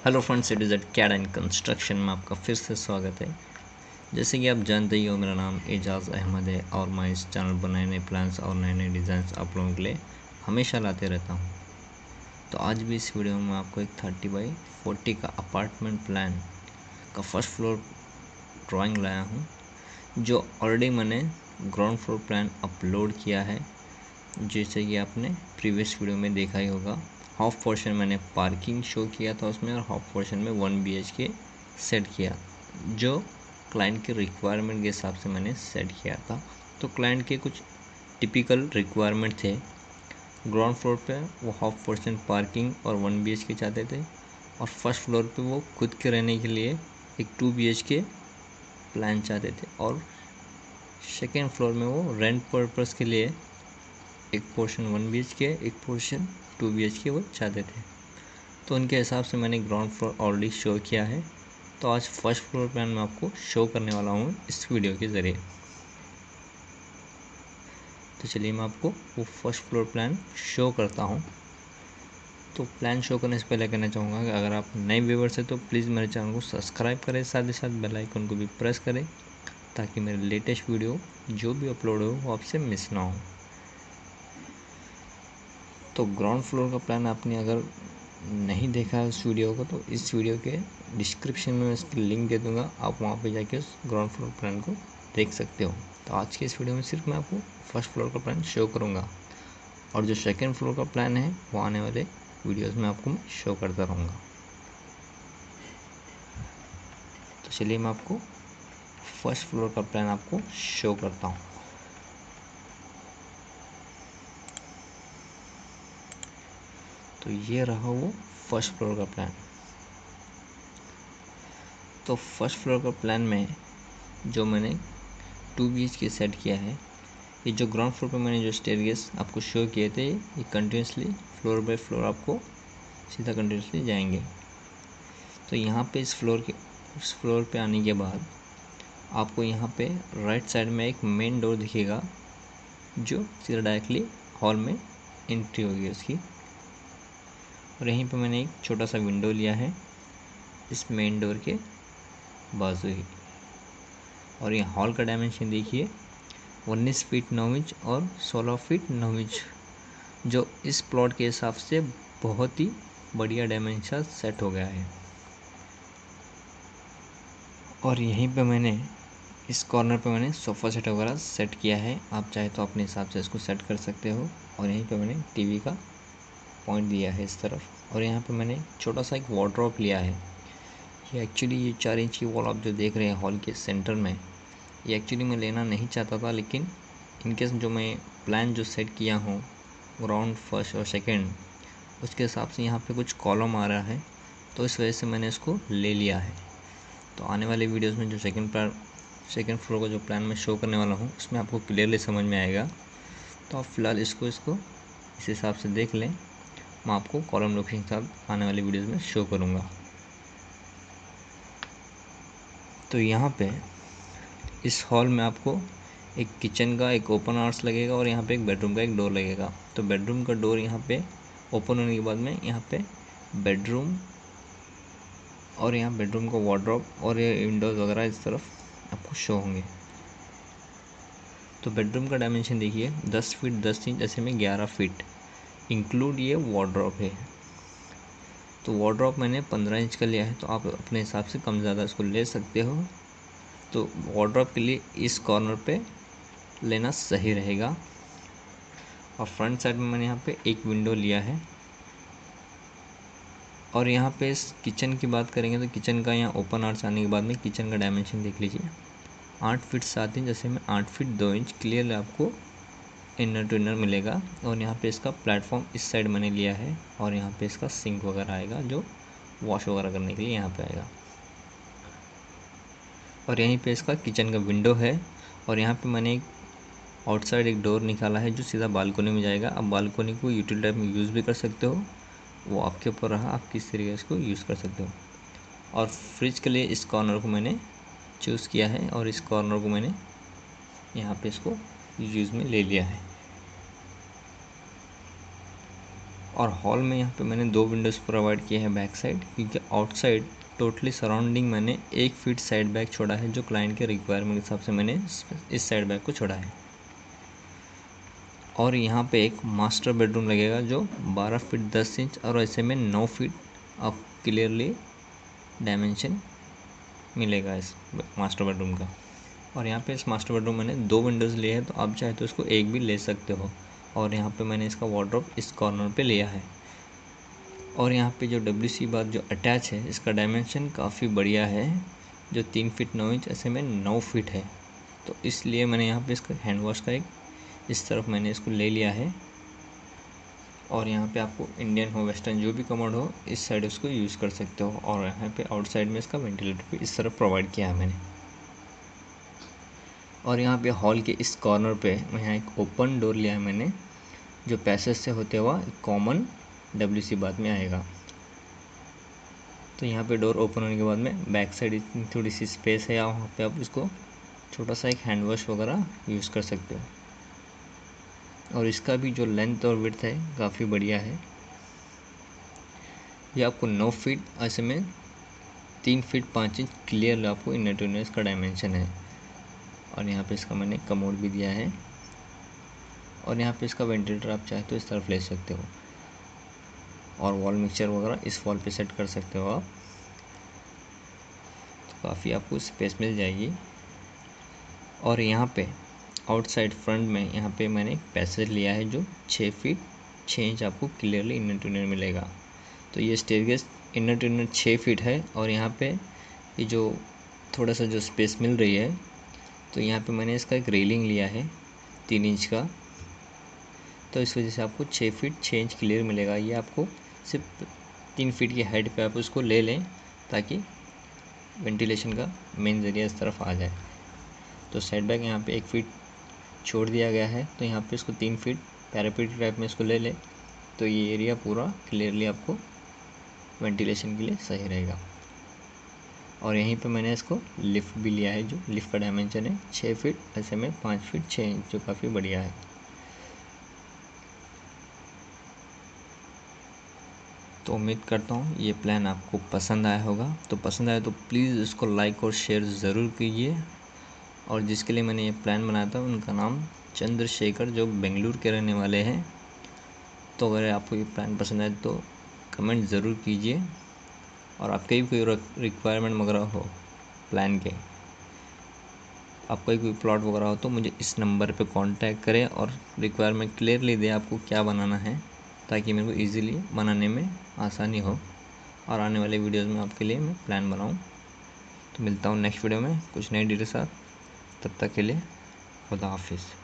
Hello friends, it is at CAD and construction में आपका फिर से स्वागत है। जैसे कि आप जानते ही हो, मेरा नाम एजाज़ अहमद है और मैं इस चैनल पर नए नए प्लान्स और नए नए डिज़ाइंस आप लोगों के लिए हमेशा लाते रहता हूँ। तो आज भी इस वीडियो में मैं आपको एक 30x40 का अपार्टमेंट प्लान का फर्स्ट फ्लोर ड्राइंग लाया हूँ, जो ऑलरेडी मैंने ग्राउंड फ्लोर प्लान अपलोड किया है। जैसे कि आपने प्रीवियस वीडियो में देखा ही होगा, हाफ पोर्शन मैंने पार्किंग शो किया था उसमें, और हाफ पोर्शन में 1 BHK सेट किया, जो क्लाइंट के रिक्वायरमेंट के हिसाब से मैंने सेट किया था। तो क्लाइंट के कुछ टिपिकल रिक्वायरमेंट थे। ग्राउंड फ्लोर पे वो हाफ पोर्शन पार्किंग और 1 BHK चाहते थे, और फर्स्ट फ्लोर पे वो खुद के रहने के लिए एक 2 BHK प्लान चाहते थे, और सेकेंड फ्लोर में वो रेंट पर्पज़ के लिए एक पोर्शन 1 BHK, एक पोर्शन 2 BHK वो चाहते थे। तो उनके हिसाब से मैंने ग्राउंड फ्लोर ऑलरेडी शो किया है। तो आज फर्स्ट फ्लोर प्लान मैं आपको शो करने वाला हूँ इस वीडियो के ज़रिए। तो चलिए मैं आपको वो फर्स्ट फ्लोर प्लान शो करता हूँ। तो प्लान शो करने से पहले कहना चाहूँगा कि अगर आप नए व्यूअर्स हैं तो प्लीज़ मेरे चैनल को सब्सक्राइब करें, साथ ही साथ बेल आइकन को भी प्रेस करें, ताकि मेरे लेटेस्ट वीडियो जो भी अपलोड हो वो आपसे मिस ना हो। तो ग्राउंड फ्लोर का प्लान आपने अगर नहीं देखा है उस वीडियो को, तो इस वीडियो के डिस्क्रिप्शन में मैं इसकी लिंक दे दूँगा, आप वहाँ पे जाके उस ग्राउंड फ्लोर प्लान को देख सकते हो। तो आज के इस वीडियो में सिर्फ मैं आपको फर्स्ट फ्लोर का प्लान शो करूँगा, और जो सेकंड फ्लोर का प्लान है वो आने वाले वीडियोज़ में आपको मैं शो करता रहूँगा। तो चलिए मैं आपको फर्स्ट फ्लोर का प्लान आपको शो करता हूँ। तो ये रहा वो फर्स्ट फ्लोर का प्लान। तो फर्स्ट फ्लोर का प्लान में जो मैंने 2 BHK सेट किया है, ये जो ग्राउंड फ्लोर पे मैंने जो स्टेयरकेस आपको शो किए थे, ये कंटिन्यूसली फ्लोर बाय फ्लोर आपको सीधा कंटिन्यूसली जाएंगे। तो यहाँ पे इस फ्लोर पे आने के बाद आपको यहाँ पे राइट साइड में एक मेन डोर दिखेगा, जो सीधा डायरेक्टली हॉल में एंट्री होगी उसकी। और यहीं पे मैंने एक छोटा सा विंडो लिया है इस मेन डोर के बाजू ही। और ये हॉल का डायमेंशन देखिए, 19 फीट 9 इंच और 16 फीट 9 इंच, जो इस प्लॉट के हिसाब से बहुत ही बढ़िया डायमेंशन सेट हो गया है। और यहीं पे मैंने इस कॉर्नर पे मैंने सोफ़ा सेट वगैरह सेट किया है, आप चाहे तो अपने हिसाब से इसको सेट कर सकते हो। और यहीं पे मैंने टीवी का पॉइंट दिया है इस तरफ, और यहाँ पे मैंने छोटा सा एक वार्डरोब लिया है। ये एक्चुअली ये 4 इंच की वॉल आप जो देख रहे हैं हॉल के सेंटर में, ये एक्चुअली मैं लेना नहीं चाहता था, लेकिन इनकेस जो मैं प्लान जो सेट किया हूँ ग्राउंड फर्स्ट और सेकंड, उसके हिसाब से यहाँ पे कुछ कॉलम आ रहा है, तो इस वजह से मैंने इसको ले लिया है। तो आने वाले वीडियोस में जो सेकंड फ्लोर का जो प्लान मैं शो करने वाला हूँ, उसमें आपको क्लियरली समझ में आएगा। तो आप फ़िलहाल इसको इस हिसाब से देख लें, मैं आपको कॉलम लोकेशन के साथ आने वाले वीडियोज़ में शो करूँगा। तो यहाँ पे इस हॉल में आपको एक किचन का एक ओपन आर्स लगेगा, और यहाँ पे एक बेडरूम का एक डोर लगेगा। तो बेडरूम का डोर यहाँ पे ओपन होने के बाद में यहाँ पे बेडरूम, और यहाँ बेडरूम का वार्डरोब और ये विंडोज़ वगैरह इस तरफ आपको शो होंगे। तो बेडरूम का डायमेंशन देखिए, 10 फीट 10 इंच, ऐसे में 11 फीट इंक्लूड ये वार्डरोब है। तो वार्डरोब मैंने 15 इंच का लिया है, तो आप अपने हिसाब से कम ज़्यादा इसको ले सकते हो। तो वार्डरोब के लिए इस कॉर्नर पे लेना सही रहेगा। और फ्रंट साइड में मैंने यहाँ पे एक विंडो लिया है। और यहाँ पे इस किचन की बात करेंगे तो किचन का यहाँ ओपन आर्च आने के बाद में किचन का डायमेंशन देख लीजिए, 8 फीट 7 इंच, जैसे में 8 फीट 2 इंच क्लियर आपको इनर टू इनर मिलेगा। और यहाँ पे इसका प्लेटफॉर्म इस साइड मैंने लिया है, और यहाँ पे इसका सिंक वगैरह आएगा, जो वॉश वगैरह करने के लिए यहाँ पे आएगा। और यहीं पे इसका किचन का विंडो है, और यहाँ पे मैंने एक आउटसाइड एक डोर निकाला है जो सीधा बालकोनी में जाएगा। आप बालकोनी को यूटिल टाइप में यूज़ भी कर सकते हो, वो आपके ऊपर रहा, आप किस तरीके से इसको यूज़ कर सकते हो। और फ्रिज के लिए इस कॉर्नर को मैंने चूज़ किया है, और इस कॉर्नर को मैंने यहाँ पे इसको यूज़ में ले लिया है। और हॉल में यहाँ पे मैंने 2 विंडोज़ प्रोवाइड किए हैं बैक साइड, क्योंकि आउटसाइड टोटली सराउंडिंग मैंने 1 फीट साइड बैक छोड़ा है, जो क्लाइंट के रिक्वायरमेंट के हिसाब से मैंने इस साइड बैक को छोड़ा है। और यहाँ पे एक मास्टर बेडरूम लगेगा जो 12 फीट 10 इंच और ऐसे में 9 फीट आप क्लियरली डायमेंशन मिलेगा इस मास्टर बेडरूम का। और यहाँ पे इस मास्टर बेडरूम मैंने 2 विंडोज़ लिए हैं, तो आप चाहे तो इसको एक भी ले सकते हो। और यहाँ पे मैंने इसका वार्डरोब इस कॉर्नर पे लिया है। और यहाँ पे जो WC बाथ जो अटैच है, इसका डायमेंशन काफ़ी बढ़िया है, जो 3 फीट 9 इंच ऐसे में 9 फीट है। तो इसलिए मैंने यहाँ पे इसका हैंड वॉश का एक इस तरफ मैंने इसको ले लिया है। और यहाँ पे आपको इंडियन हो वेस्टर्न जो भी कमोड हो, इस साइड उसको यूज़ कर सकते हो। और यहाँ पे आउटसाइड में इसका वेंटिलेटर भी इस तरफ प्रोवाइड किया है मैंने। और यहाँ पे हॉल के इस कॉर्नर पे यहाँ एक ओपन डोर लिया है मैंने, जो पैसेज से होते हुआ कॉमन WC बाथ में आएगा। तो यहाँ पे डोर ओपन होने के बाद में बैक साइड थोड़ी सी स्पेस है, वहाँ पे आप इसको छोटा सा एक हैंड वॉश वगैरह यूज़ कर सकते हो। और इसका भी जो लेंथ और विड्थ है काफ़ी बढ़िया है। ये आपको 9 फीट ऐसे में 3 फीट 5 इंच क्लियर आपको इनर टू इनर इसका डायमेंशन है। और यहाँ पे इसका मैंने कमोड भी दिया है। और यहाँ पे इसका वेंटिलेटर आप चाहे तो इस तरफ ले सकते हो। और वॉल मिक्सचर वगैरह इस वॉल पे सेट कर सकते हो आप, तो काफ़ी आपको स्पेस मिल जाएगी। और यहाँ पे आउटसाइड फ्रंट में यहाँ पे मैंने एक पैसेज लिया है जो 6 फीट 6 इंच आपको क्लियरली इनर टू इनर मिलेगा। तो ये staircase inner to inner 6 feet है। और यहाँ पे ये जो थोड़ा सा जो स्पेस मिल रही है, तो यहाँ पे मैंने इसका एक रेलिंग लिया है 3 इंच का। तो इस वजह से आपको 6 फीट 6 इंच क्लियर मिलेगा। ये आपको सिर्फ 3 फीट की हाइट पे आप उसको ले लें, ताकि वेंटिलेशन का मेन ज़रिया इस तरफ आ जाए। तो सेट बैक यहाँ पे 1 फीट छोड़ दिया गया है, तो यहाँ पे इसको 3 फीट पैरापेट टाइप में इसको ले लें, तो ये एरिया पूरा क्लियरली आपको वेंटिलेशन के लिए सही रहेगा। और यहीं पे मैंने इसको लिफ्ट भी लिया है, जो लिफ्ट का डायमेंशन है 6 फीट ऐसे में 5 फीट 6 इंच, जो काफ़ी बढ़िया है। तो उम्मीद करता हूँ ये प्लान आपको पसंद आया होगा। तो पसंद आया तो प्लीज़ इसको लाइक और शेयर ज़रूर कीजिए। और जिसके लिए मैंने ये प्लान बनाया था उनका नाम चंद्रशेखर, जो बेंगलुरु के रहने वाले हैं। तो अगर आपको ये प्लान पसंद आए तो कमेंट ज़रूर कीजिए। और आपके भी कोई रिक्वायरमेंट वगैरह हो प्लान के, आपका कोई प्लॉट वगैरह हो, तो मुझे इस नंबर पे कांटेक्ट करें और रिक्वायरमेंट क्लियरली दें आपको क्या बनाना है, ताकि मेरे को इजीली बनाने में आसानी हो और आने वाले वीडियोस में आपके लिए मैं प्लान बनाऊं। तो मिलता हूं नेक्स्ट वीडियो में कुछ नई डिटेल के साथ। तब तक के लिए खुदा हाफिज़।